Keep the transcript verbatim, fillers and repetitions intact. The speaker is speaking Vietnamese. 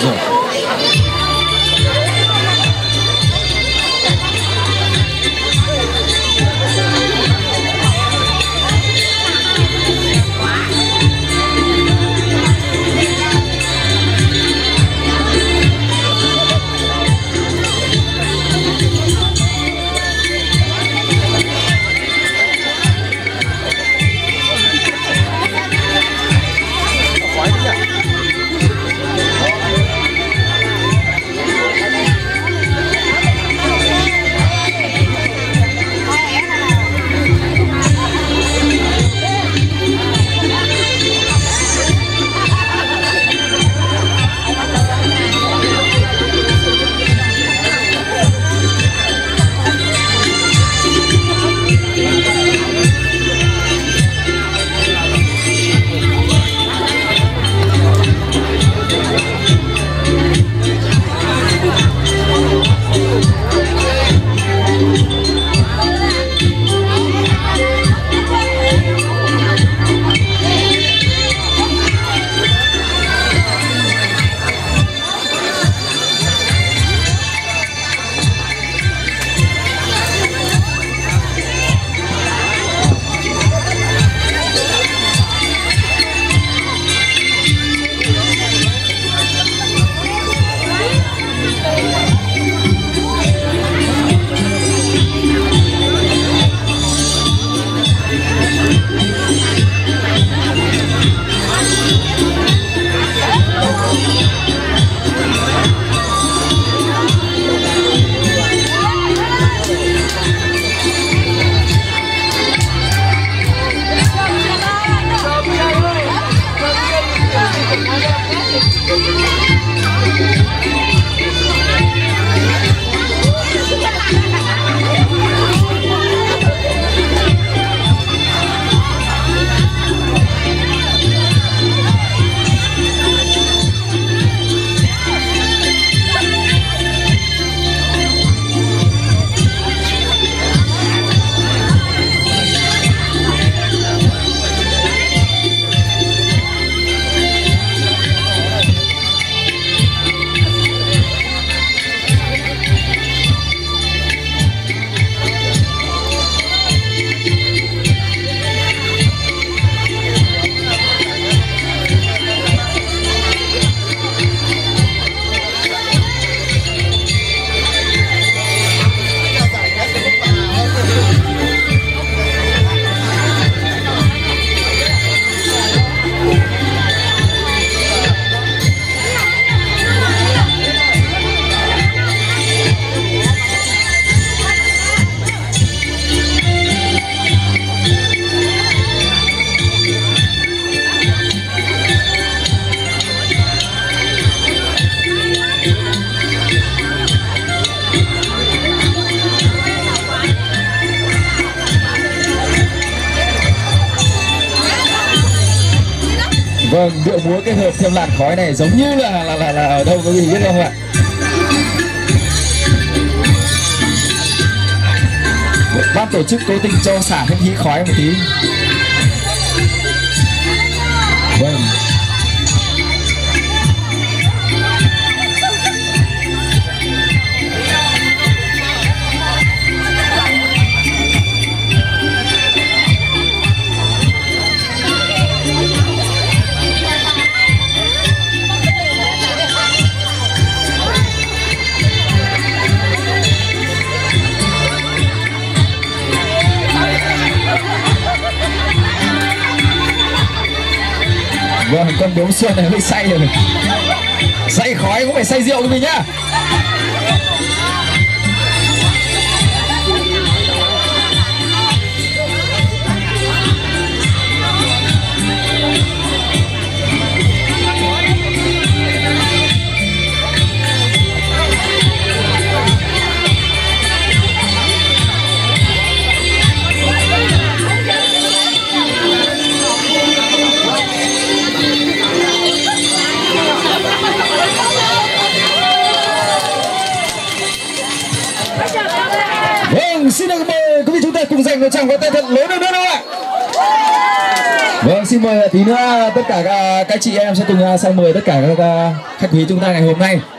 Rồi. Vâng, điệu múa kết hợp thêm làn khói này giống như là là là, là ở đâu có gì biết không ạ? Ban tổ chức cố tình cho xả thêm khí khói một tí. Vâng. Vâng, con bướm xuân này hơi say rồi. Say khói cũng phải say rượu của mình nhá. Vâng, xin được mời quý vị chúng ta cùng dành một tràng pháo tay thật lớn nữa đúng không ạ? Vâng, xin mời tí nữa tất cả các, các chị em sẽ cùng sang mời tất cả các khách quý chúng ta ngày hôm nay